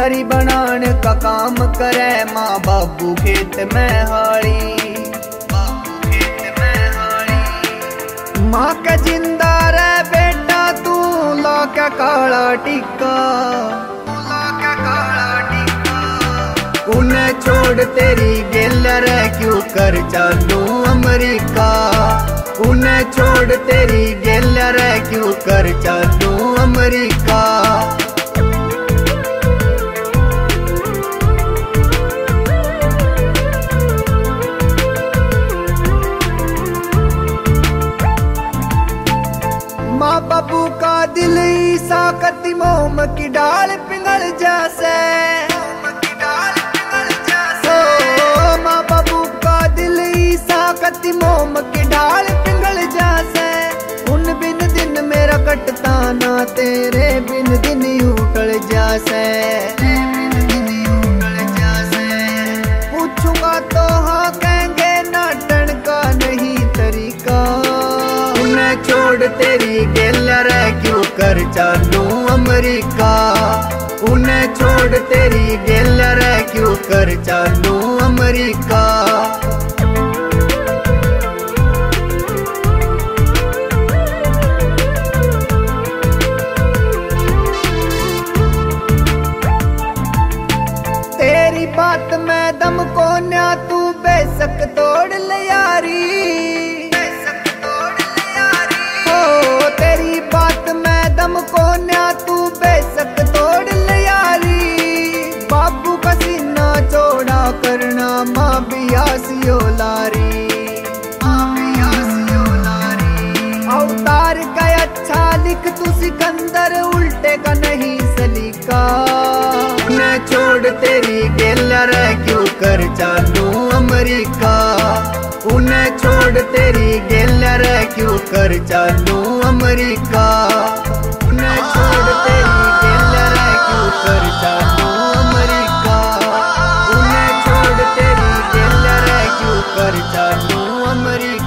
घरी बनाने का काम करे, माँ बाबू खेत में हाड़ी, माँ के जिंदा रह बेटा तू ला के काला टिक्का, उन्हें छोड़ तेरी गेल रे क्यों कर चालू अमेरिका, उन्हें छोड़ तेरी गेल रे क्यों कर चालू अमेरिका। माँ बाबू का दिल ईसा कति मोम की डाल पिघल जैसे, माँ बाबू का दिल ईसा कति मोम की डाल पिघल जैसे, उन बिन दिन मेरा कटता ना तेरे बिन दिन उठल जैसे, पूछूंगा तो हाँ कहेंगे नाटन का नहीं तरीका, उन्हें छोड़ तेरी गेल रे क्यों कर चालू अमेरिका, उन्हें छोड़ तेरी गेल रे क्यों कर चालू अमेरिका। तेरी बात में दम को न्या तू बेशक तोड़ ले यारी, ओ तेरी बात में दम को न्या तू बेशक तोड़ ले यारी, बाबू का सीना चौड़ा करना माँ बियासियो लारी, अवतार का अच्छा लिख तू सिकंदर उल्टे का नहीं सलीका, उन्हें छोड़ तेरी गेल रे क्यों कर चालू अमेरिका, उन्हें छोड़ तेरी गेल रे क्यों कर चालू अमेरिका, उन्हें छोड़ तेरी गेल रे क्यों कर चालू अमेरिका, उन्हें छोड़ तेरी गेल रे क्यों कर चालू अमेरिका।